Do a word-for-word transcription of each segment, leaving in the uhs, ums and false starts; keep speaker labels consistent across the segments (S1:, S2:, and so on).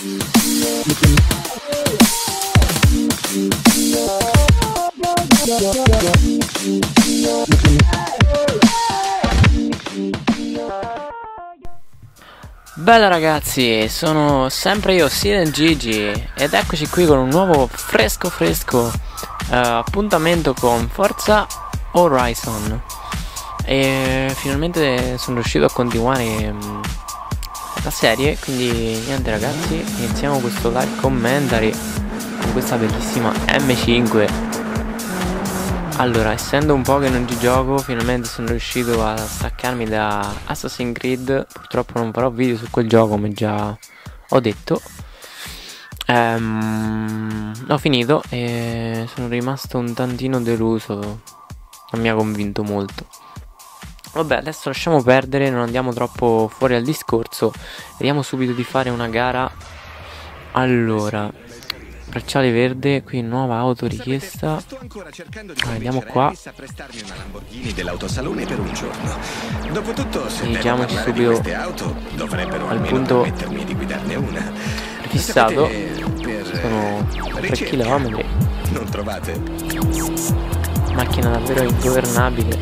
S1: Bella ragazzi, sono sempre io, Silent Gigi, ed eccoci qui con un nuovo fresco fresco uh, appuntamento con Forza Horizon. E finalmente sono riuscito a continuare um, la serie, quindi niente ragazzi, iniziamo questo live commentary con questa bellissima M cinque. Allora, essendo un po' che non ci gioco, finalmente sono riuscito a staccarmi da Assassin's Creed. Purtroppo non farò video su quel gioco, come già ho detto. ehm, L'ho finito e sono rimasto un tantino deluso. Non mi ha convinto molto. Vabbè, adesso lasciamo perdere, non andiamo troppo fuori al discorso. Vediamo subito di fare una gara. Allora, bracciale verde, qui nuova auto richiesta. Ah, vediamo qua. Dirigiamoci subito al punto fissato. Sono tre chilometri.
S2: Non trovate?
S1: Macchina davvero ingovernabile.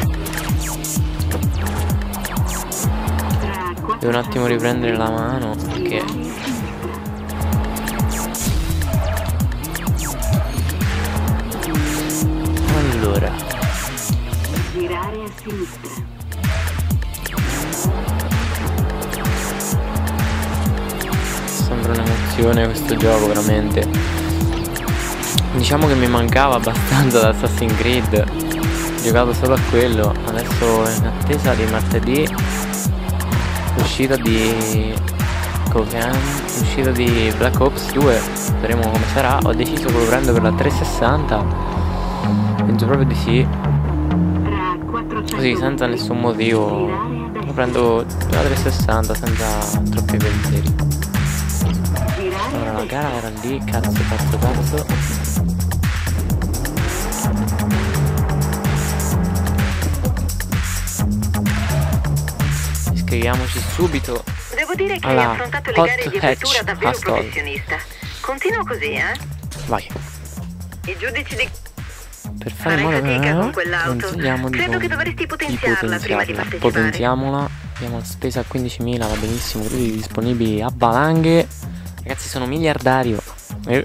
S1: Devo un attimo riprendere la mano perché allora,
S3: girare a sinistra.
S1: sembra un'emozione questo gioco veramente. Diciamo che mi mancava abbastanza da Assassin's Creed. Ho giocato solo a quello. Adesso in attesa di martedì l'uscita di Cogan, l'uscita di Black Ops due. Vedremo come sarà. Ho deciso che lo prendo per la trecentosessanta. Penso proprio di sì. Così senza nessun motivo lo prendo la trecentosessanta senza troppi pensieri. Allora la gara era lì. Cazzo cazzo cazzo. Iscriviamoci subito.
S3: Devo dire che hai
S1: alla
S3: affrontato le gare di vettura davvero
S1: Hostel.
S3: professionista. Continua così, eh?
S1: Vai.
S3: I giudici di...
S1: Per fare in
S3: Farai
S1: modo
S3: fatica con
S1: che
S3: quell'auto.
S1: consigliamo di,
S3: Credo
S1: con...
S3: che dovresti
S1: di
S3: potenziarla prima di partecipare.
S1: Potenziamola. Abbiamo la spesa a quindicimila, va benissimo. Crediti disponibili a valanghe. Ragazzi, sono miliardario. Eh.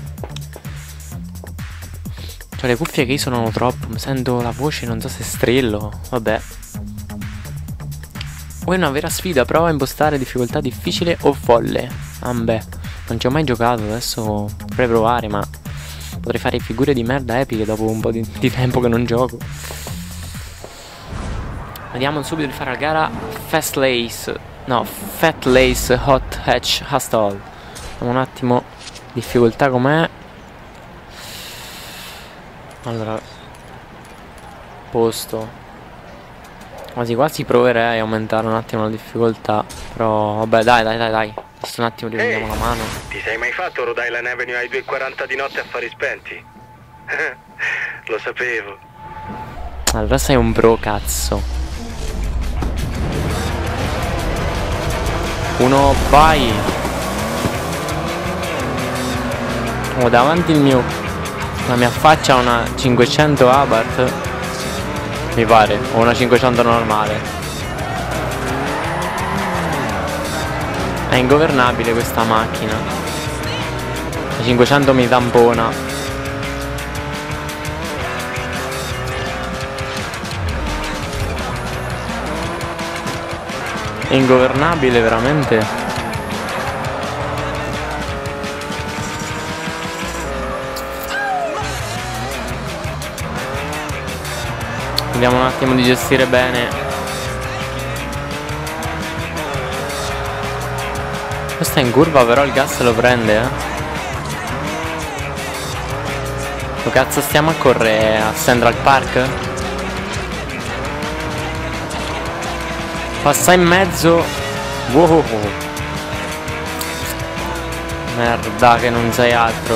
S1: C'ho le cuffie che suonano troppo. Mi sento la voce, non so se strillo. Vabbè. Vuoi una vera sfida? Prova a impostare difficoltà difficile o folle. Ambè. Non ci ho mai giocato, adesso potrei provare, ma potrei fare figure di merda epiche dopo un po' di, di tempo che non gioco. Vediamo subito di fare la gara Fast Lace. No, Fat Lace Hot Hatch Hustle. Vediamo un attimo difficoltà com'è. Allora, posto. Quasi quasi proverei a aumentare un attimo la difficoltà. Però vabbè, dai dai dai dai. Adesso un attimo riprendiamo la mano.
S2: Ti sei mai fatto Rhode Island Avenue ai due e quaranta di notte a fari spenti? Lo sapevo.
S1: Allora sei un pro, cazzo. Uno, vai. Ho davanti il mio, la mia faccia una cinquecento Abarth, mi pare, o una cinquecento normale. È ingovernabile questa macchina. La cinquecento mi tampona. È ingovernabile veramente. Vediamo un attimo di gestire bene. Questa è in curva, però il gas lo prende, eh. Lo cazzo stiamo a correre a Central Park? Passa in mezzo. Wow. Merda che non sei altro.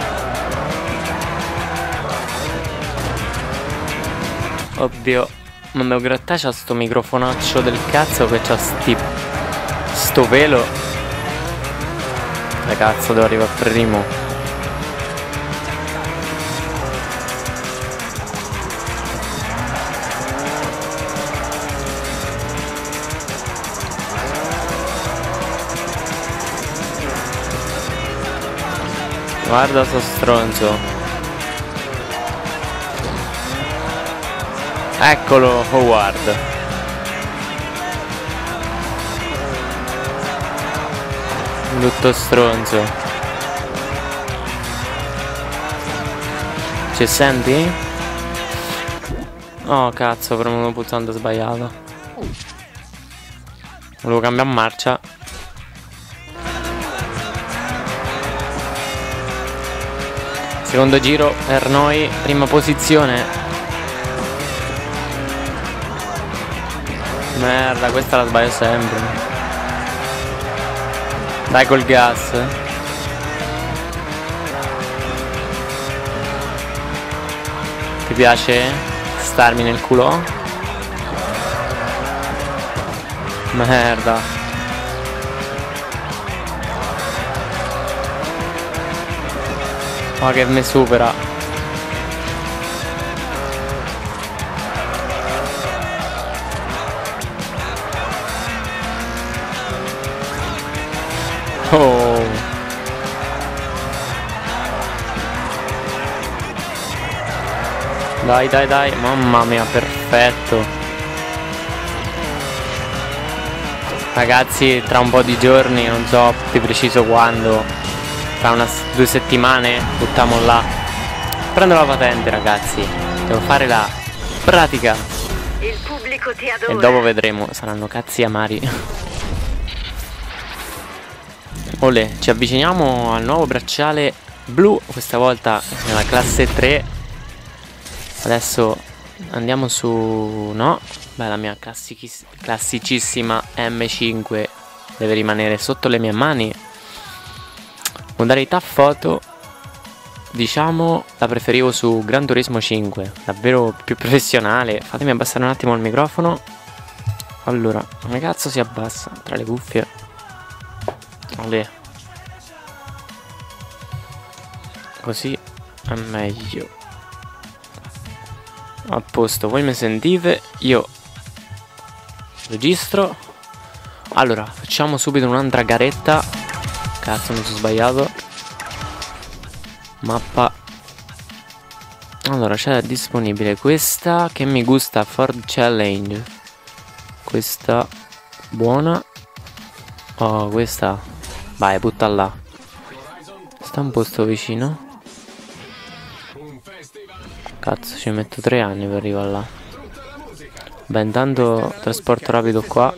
S1: Oddio. Ma devo grattare, c'ha sto microfonaccio del cazzo che c'ha sti... sto velo. arrivare, cazzo, devo arrivare primo. Guarda sto stronzo. Eccolo Howard. Tutto stronzo. Ci senti? Oh cazzo, ho premuto un pulsante sbagliato. Volevo cambiare marcia. Secondo giro per noi, prima posizione. Merda, questa la sbaglio sempre. Dai col gas. Ti piace starmi nel culo? Merda. Ma che mi supera. Oh. Dai dai dai, mamma mia, perfetto. Ragazzi, tra un po' di giorni, non so di preciso quando, tra unas due settimane buttiamo là. Prendo la patente, ragazzi. Devo fare la pratica.
S3: Il pubblico ti adora.
S1: E dopo vedremo, saranno cazzi amari. Olè, ci avviciniamo al nuovo bracciale blu, questa volta nella classe tre. Adesso andiamo su... no, beh, la mia classicissima M cinque deve rimanere sotto le mie mani. Modalità foto, diciamo, la preferivo su Gran Turismo cinque, davvero più professionale. Fatemi abbassare un attimo il microfono. Allora, come cazzo si abbassa? Tra le cuffie. Olè. Così è meglio. A posto, voi mi sentite? Io registro. Allora, facciamo subito un'altra garetta. Cazzo, mi sono sbagliato. Mappa. Allora, c'è disponibile questa che mi gusta, Ford Challenge. Questa buona. Oh, questa. Vai, butta là. Sta un posto vicino. Cazzo, ci metto tre anni per arrivare là. Beh, intanto trasporto rapido qua.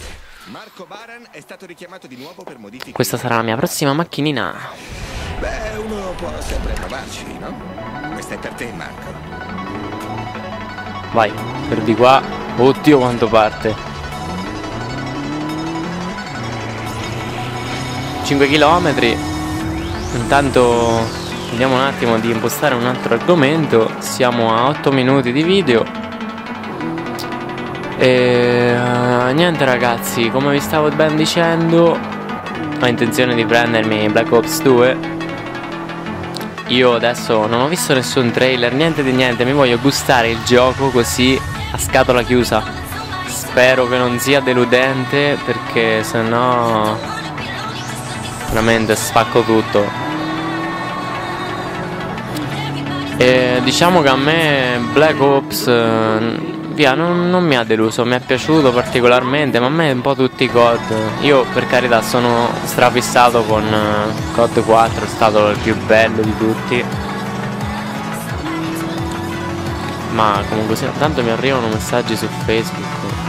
S1: Questa sarà la mia prossima macchinina.
S4: Beh, uno può sempre provarci, no? Questa è per te, Marco.
S1: Vai, per di qua. Oddio quanto parte. cinque chilometri. Intanto vediamo un attimo di impostare un altro argomento. Siamo a otto minuti di video. E uh, niente ragazzi, come vi stavo ben dicendo, ho intenzione di prendermi Black Ops due. Io adesso non ho visto nessun trailer, niente di niente. Mi voglio gustare il gioco così a scatola chiusa. Spero che non sia deludente, perché sennò veramente spacco tutto. E diciamo che a me Black Ops uh, via non, non mi ha deluso, mi è piaciuto particolarmente, ma a me un po' tutti i C O D. Io per carità sono strafissato con uh, C O D quattro, è stato il più bello di tutti. Ma comunque sì, tanto mi arrivano messaggi su Facebook.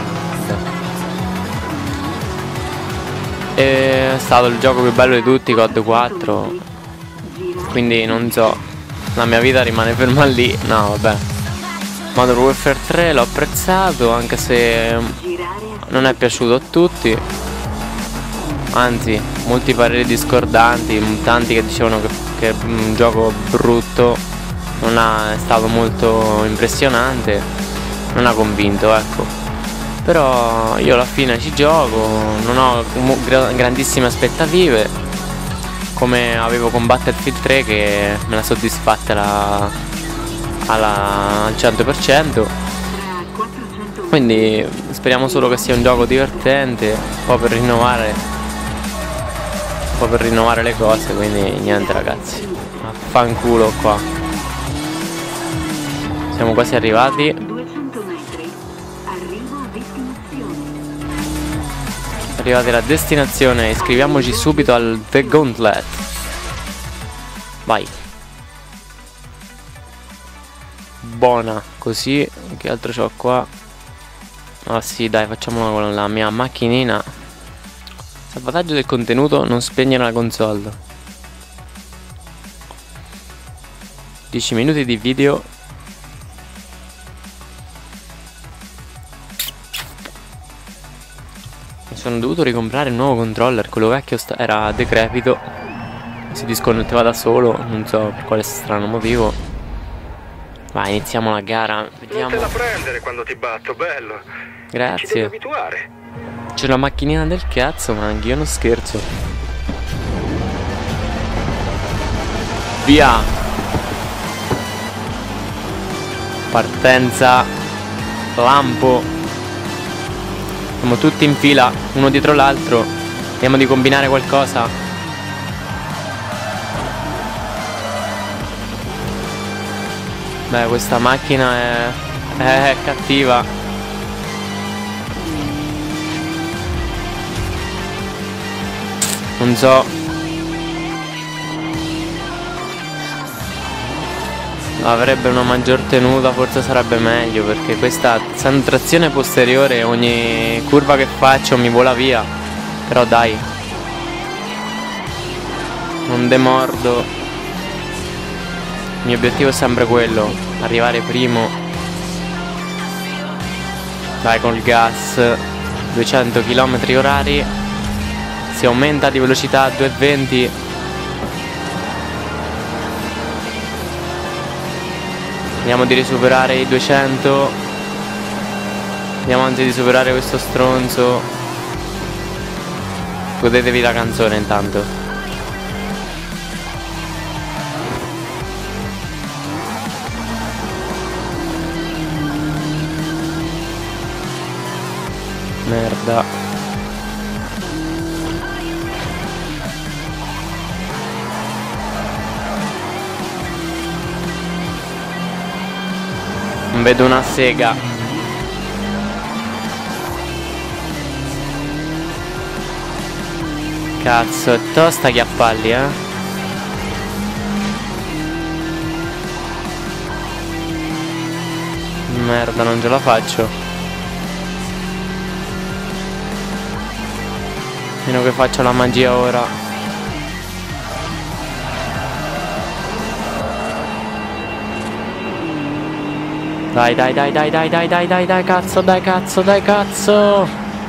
S1: È stato il gioco più bello di tutti, C O D quattro. Quindi non so, la mia vita rimane ferma lì. No vabbè, Modern Warfare tre l'ho apprezzato, anche se non è piaciuto a tutti. Anzi, molti pareri discordanti, tanti che dicevano che, che è un gioco brutto. Non ha, è stato molto impressionante, non ha convinto, ecco. Però io alla fine ci gioco, non ho grandissime aspettative. come avevo con Battlefield tre, che me la soddisfatta la, alla, al cento per cento. Quindi speriamo solo che sia un gioco divertente, un po' per rinnovare un po' per rinnovare le cose. Quindi niente ragazzi, affanculo qua. Siamo quasi arrivati. Arrivati alla destinazione, iscriviamoci subito al The Gauntlet. Vai. Buona, così. Che altro c'ho qua? Ah sì, dai, facciamola con la mia macchinina. Salvataggio del contenuto, non spegnere la console. dieci minuti di video. Mi sono dovuto ricomprare il nuovo controller, quello vecchio era decrepito, si disconnetteva da solo, non so per quale strano motivo. Vai, iniziamo la gara, vediamo.
S2: Non te la prendere quando ti batto, bello.
S1: Grazie.
S2: Ci devi abituare.
S1: C'è la macchinina del cazzo, ma anch'io non scherzo. Via. Partenza. Lampo. Siamo tutti in fila, uno dietro l'altro. Vediamo di combinare qualcosa. Beh, questa macchina è, è cattiva. Non so. Avrebbe una maggior tenuta, forse sarebbe meglio, perché questa, essendo trazione posteriore, ogni curva che faccio mi vola via. Però dai, non demordo. Il mio obiettivo è sempre quello, arrivare primo. Dai, col gas. Duecento chilometri orari. Si aumenta di velocità a due e venti. Vediamo di superare i duecento. Vediamo anzi di superare questo stronzo. Godetevi la canzone intanto. Merda. Non vedo una sega. Cazzo, è tosta chiappalli, eh. Merda, non ce la faccio. Meno che faccio la magia ora. Dai, dai, dai, dai, dai, dai, dai, dai, dai, cazzo, dai, cazzo, dai, cazzo.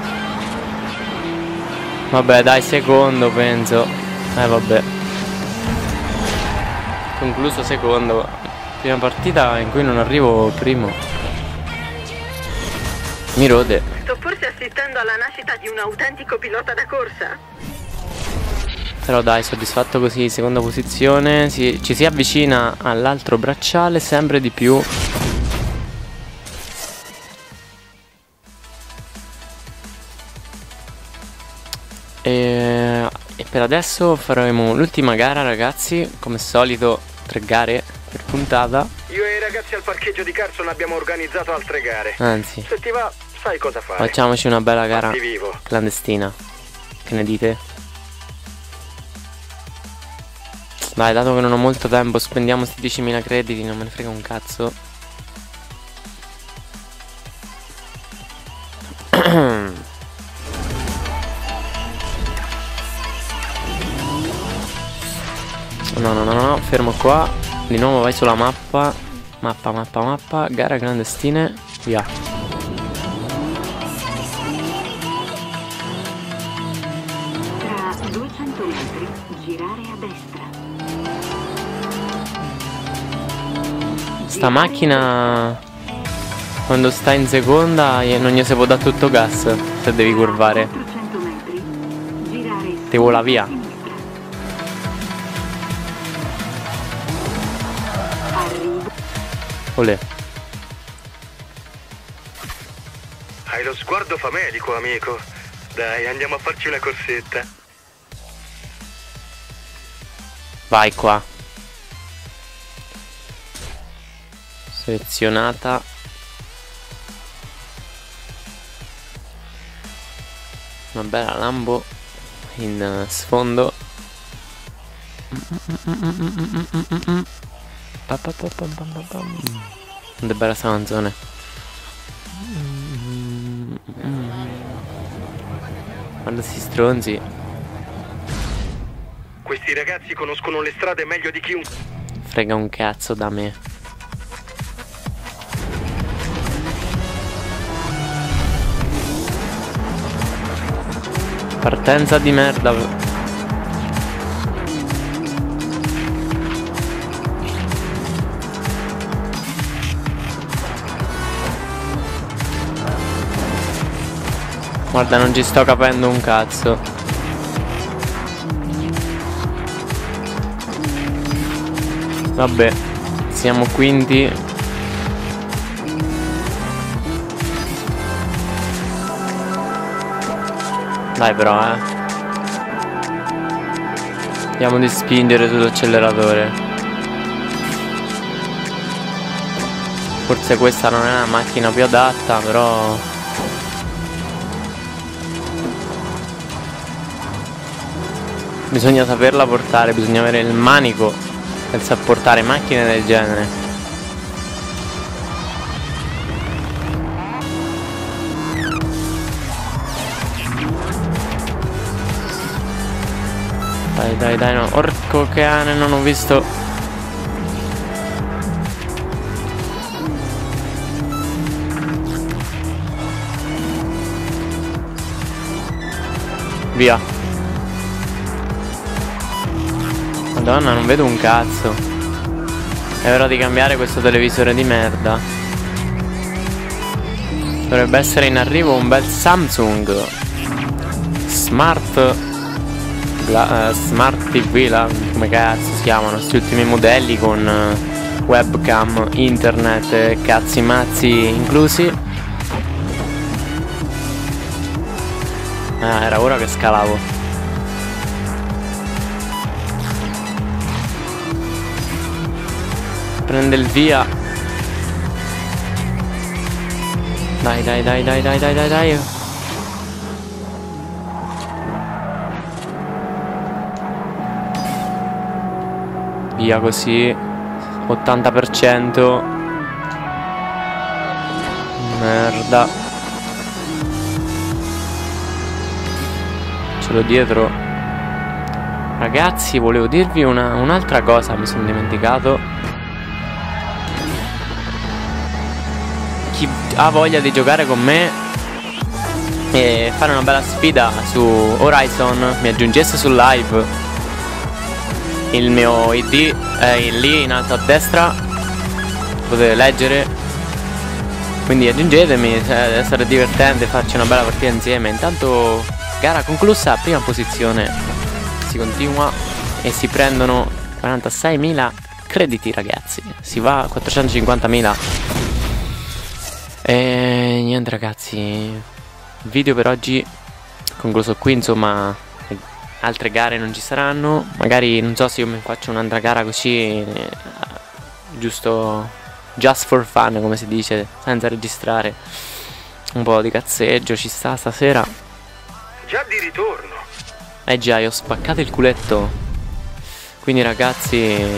S1: Vabbè, dai, secondo, penso. Eh, vabbè. Concluso secondo. Prima partita in cui non arrivo primo. Mi rode.
S3: Sto forse assistendo alla nascita di un autentico pilota da corsa.
S1: Però dai, soddisfatto così, seconda posizione. Si, ci si avvicina all'altro bracciale sempre di più. E, e per adesso faremo l'ultima gara ragazzi, come al solito tre gare per puntata.
S2: Io e i ragazzi al parcheggio di Carson abbiamo organizzato altre gare.
S1: Anzi,
S2: se ti va, sai cosa fare.
S1: Facciamoci una bella gara
S2: vivo.
S1: clandestina. Che ne dite? Dai, dato che non ho molto tempo, spendiamo sti diecimila crediti, non me ne frega un cazzo. No, no, no, no, fermo qua. Di nuovo vai sulla mappa. Mappa, mappa, mappa. Gara clandestine. Via.
S3: Tra duecento metri, girare a destra.
S1: Sta macchina, quando sta in seconda, non gli si può dare tutto gas. Se devi curvare, ti vola via. Olè.
S2: Hai lo sguardo famelico, amico. Dai, andiamo a farci una corsetta.
S1: Vai qua. Selezionata. Una bella Lambo in sfondo. Che bella sta canzone. Guarda sti stronzi.
S2: Questi ragazzi conoscono le strade meglio di chiunque.
S1: Frega un cazzo da me. Partenza di merda. Guarda, non ci sto capendo un cazzo. Vabbè, siamo quinti. Dai però, eh. Vediamo di spingere sull'acceleratore. Forse questa non è la macchina più adatta, però... bisogna saperla portare, bisogna avere il manico per saper portare macchine del genere. Dai dai dai, no, orco cane, non ho visto. Via. Madonna, non vedo un cazzo. È ora di cambiare questo televisore di merda. Dovrebbe essere in arrivo un bel Samsung Smart la, uh, Smart T V, la, come cazzo si chiamano questi ultimi modelli con uh, webcam, internet e cazzi mazzi inclusi. Ah, era ora che scalavo. Prende il via. Dai dai dai dai dai dai dai dai. Via così. ottanta per cento. Merda. Ce l'ho dietro. Ragazzi, volevo dirvi una, un'altra cosa, mi sono dimenticato. Chi ha voglia di giocare con me e fare una bella sfida su Horizon, mi aggiungesse sul live. Il mio I D è lì in alto a destra, potete leggere. Quindi aggiungetemi, deve essere divertente farci una bella partita insieme. Intanto gara conclusa, prima posizione. Si continua e si prendono quarantaseimila crediti, ragazzi. Si va a quattrocentocinquantamila. E niente ragazzi, il video per oggi concluso qui, insomma. Altre gare non ci saranno. Magari non so se io mi faccio un'altra gara così, eh, giusto just for fun, come si dice, senza registrare. Un po' di cazzeggio ci sta stasera.
S2: Già di ritorno.
S1: Eh già, io ho spaccato il culetto. Quindi ragazzi,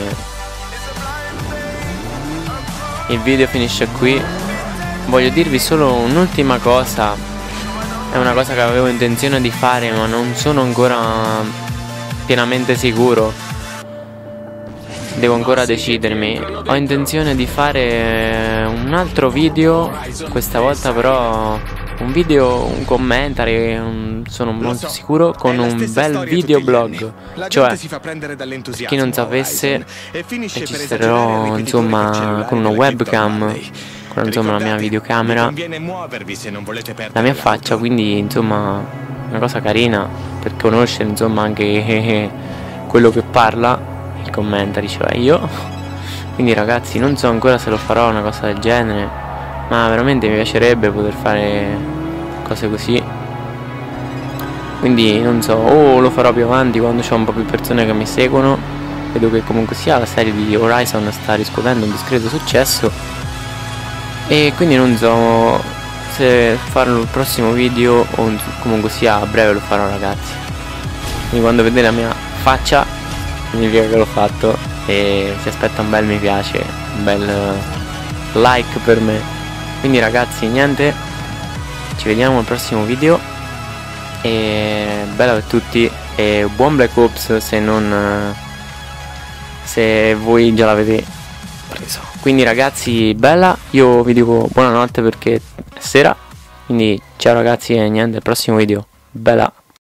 S1: il video finisce qui. Voglio dirvi solo un'ultima cosa. È una cosa che avevo intenzione di fare, ma non sono ancora pienamente sicuro. Devo ancora decidermi. Ho intenzione di fare un altro video, questa volta però un video, un commentary, un, sono molto sicuro, con un bel videoblog. Cioè, per chi non sapesse, registrerò insomma con una webcam, con insomma la mia videocamera, la mia faccia, quindi insomma una cosa carina per conoscere insomma anche quello che parla, il commentary, cioè io. Quindi ragazzi, non so ancora se lo farò una cosa del genere, ma veramente mi piacerebbe poter fare cose così. Quindi non so, o lo farò più avanti quando c'ho un po' più persone che mi seguono. Vedo che comunque sia la serie di Horizon sta riscuotendo un discreto successo, e quindi non so se farlo il prossimo video o comunque sia a breve lo farò, ragazzi. Quindi quando vedete la mia faccia significa che l'ho fatto, e si aspetta un bel mi piace, un bel like per me. Quindi ragazzi, niente, ci vediamo al prossimo video, e bella per tutti e buon Black Ops se non se voi già l'avete preso. Quindi ragazzi, bella, io vi dico buonanotte perché è sera, quindi ciao ragazzi, e niente, al prossimo video, bella.